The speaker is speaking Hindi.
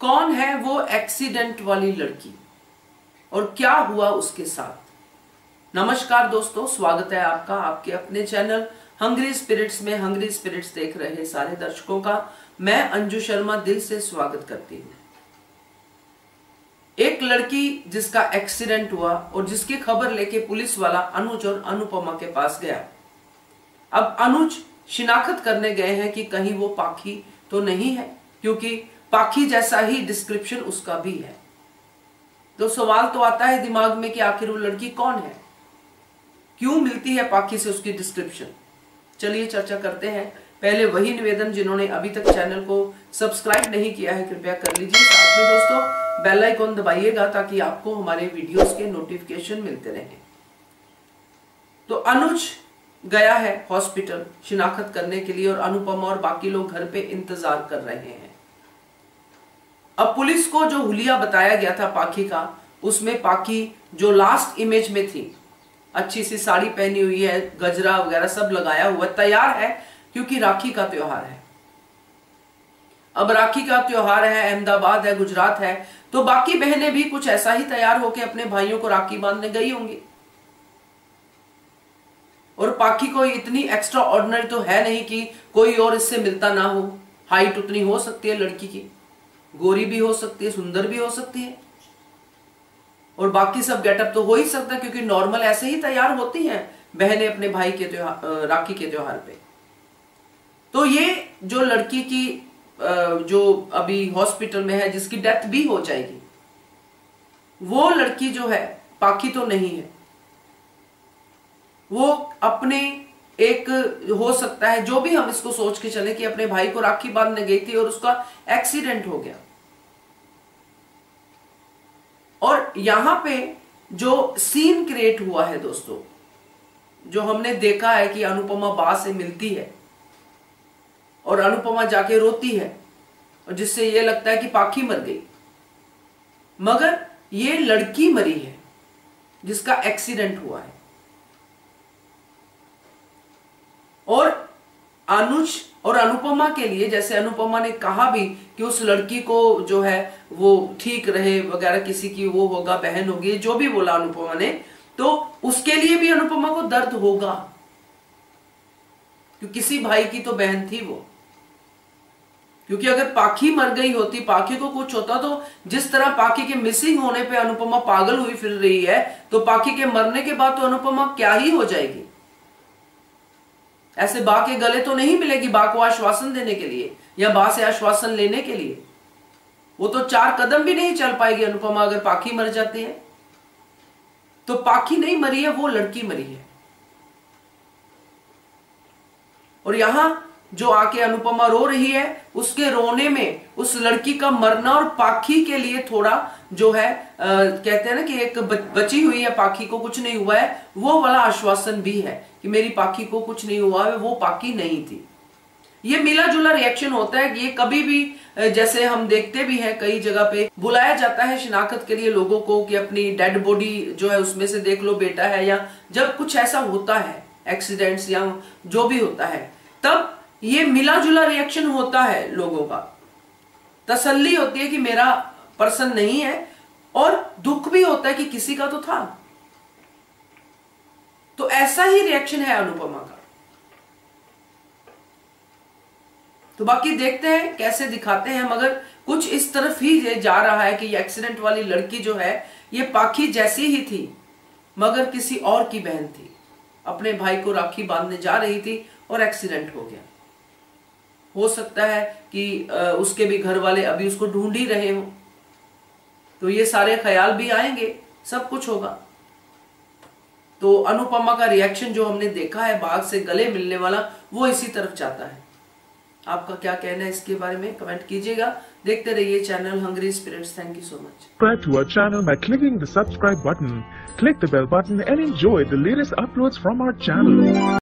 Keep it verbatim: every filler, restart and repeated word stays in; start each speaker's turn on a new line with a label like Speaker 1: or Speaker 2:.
Speaker 1: कौन है वो एक्सीडेंट वाली लड़की और क्या हुआ उसके साथ। नमस्कार दोस्तों, स्वागत है आपका आपके अपने चैनल हंग्री स्पिरिट्स में। हंग्री स्पिरिट्स देख रहे सारे दर्शकों का मैं अंजू शर्मा दिल से स्वागत करती हूँ। एक लड़की जिसका एक्सीडेंट हुआ और जिसकी खबर लेके पुलिस वाला अनुज और अनुपमा के पास गया। अब अनुज शिनाख्त करने गए हैं कि कहीं वो पाखी तो नहीं है, क्योंकि पाखी जैसा ही डिस्क्रिप्शन उसका भी है। तो सवाल तो आता है दिमाग में कि आखिर वो लड़की कौन है, क्यों मिलती है पाखी से उसकी डिस्क्रिप्शन। चलिए चर्चा करते हैं। पहले वही निवेदन, जिन्होंने अभी तक चैनल को सब्सक्राइब नहीं किया है कृपया कर लीजिए। साथ में दोस्तों बेल आइकॉन दबाइएगा ताकि आपको हमारे वीडियोस के नोटिफिकेशन मिलते रहें। तो अनुज गया है हॉस्पिटल शिनाख्त करने के लिए और अनुपमा और बाकी लोग घर पे इंतजार कर रहे हैं। अब पुलिस को जो हुलिया बताया गया था पाखी का, उसमें पाखी जो लास्ट इमेज में थी, अच्छी सी साड़ी पहनी हुई है, गजरा वगैरह सब लगाया हुआ, तैयार है, क्योंकि राखी का त्योहार है। अब राखी का त्योहार है, अहमदाबाद है, गुजरात है, तो बाकी बहनें भी कुछ ऐसा ही तैयार होकर अपने भाइयों को राखी बांधने गई होंगी। और पाखी कोई इतनी एक्स्ट्रा ऑर्डिनरी तो है नहीं कि कोई और इससे मिलता ना हो। हाइट उतनी हो सकती है लड़की की, गोरी भी हो सकती है, सुंदर भी हो सकती है, और बाकी सब गेटअप तो हो ही सकता है, क्योंकि नॉर्मल ऐसे ही तैयार होती हैं बहनें अपने भाई के त्योहार, राखी के त्योहार पे। तो ये जो लड़की की जो अभी हॉस्पिटल में है, जिसकी डेथ भी हो जाएगी, वो लड़की जो है पाखी तो नहीं है। वो अपने एक हो सकता है, जो भी हम इसको सोच के चले, कि अपने भाई को राखी बांधने गई थी और उसका एक्सीडेंट हो गया। और यहां पे जो सीन क्रिएट हुआ है दोस्तों, जो हमने देखा है कि अनुपमा बा से मिलती है और अनुपमा जाके रोती है, और जिससे यह लगता है कि पाखी मर गई, मगर ये लड़की मरी है जिसका एक्सीडेंट हुआ है। और अनुज और अनुपमा के लिए, जैसे अनुपमा ने कहा भी कि उस लड़की को जो है वो ठीक रहे वगैरह, किसी की वो होगा, बहन होगी, जो भी बोला अनुपमा ने, तो उसके लिए भी अनुपमा को दर्द होगा, क्योंकि किसी भाई की तो बहन थी वो। क्योंकि अगर पाखी मर गई होती, पाखी को कुछ होता, तो जिस तरह पाखी के मिसिंग होने पे अनुपमा पागल हुई फिर रही है, तो पाखी के मरने के बाद तो अनुपमा क्या ही हो जाएगी। ऐसे बा के गले तो नहीं मिलेगी बा को आश्वासन देने के लिए या बा से आश्वासन लेने के लिए। वो तो चार कदम भी नहीं चल पाएगी अनुपमा अगर पाखी मर जाती है। तो पाखी नहीं मरी है, वो लड़की मरी है। और यहां जो आके अनुपमा रो रही है, उसके रोने में उस लड़की का मरना और पाखी के लिए थोड़ा जो है आ, कहते हैं ना कि एक बची हुई है, पाखी को कुछ नहीं हुआ है, वो वाला आश्वासन भी है कि मेरी पाखी को कुछ नहीं हुआ है, वो पाखी नहीं थी। ये मिला जुला रिएक्शन होता है। ये कभी भी, जैसे हम देखते भी हैं कई जगह पे बुलाया जाता है शिनाख्त के लिए लोगों को, कि अपनी डेड बॉडी जो है उसमें से देख लो बेटा है, या जब कुछ ऐसा होता है एक्सीडेंट्स या जो भी होता है, तब ये मिला जुला रिएक्शन होता है लोगों का। तसल्ली होती है कि मेरा पर्सन नहीं है, और दुख भी होता है कि किसी का तो था। तो ऐसा ही रिएक्शन है अनुपमा का। तो बाकी देखते हैं कैसे दिखाते हैं, मगर कुछ इस तरफ ही ये जा रहा है कि ये एक्सीडेंट वाली लड़की जो है ये पाखी जैसी ही थी, मगर किसी और की बहन थी, अपने भाई को राखी बांधने जा रही थी और एक्सीडेंट हो गया। हो सकता है कि उसके भी घर वाले अभी उसको ढूंढ ही रहे हो, तो ये सारे ख्याल भी आएंगे, सब कुछ होगा। तो अनुपमा का रिएक्शन जो हमने देखा है बाघ से गले मिलने वाला, वो इसी तरफ जाता है। आपका क्या कहना है इसके बारे में कमेंट कीजिएगा। देखते रहिए channel Hungry Spirits. Thank you so much.
Speaker 2: Subscribe to our channel by clicking the subscribe button. Click the bell button and enjoy the latest uploads from our channel.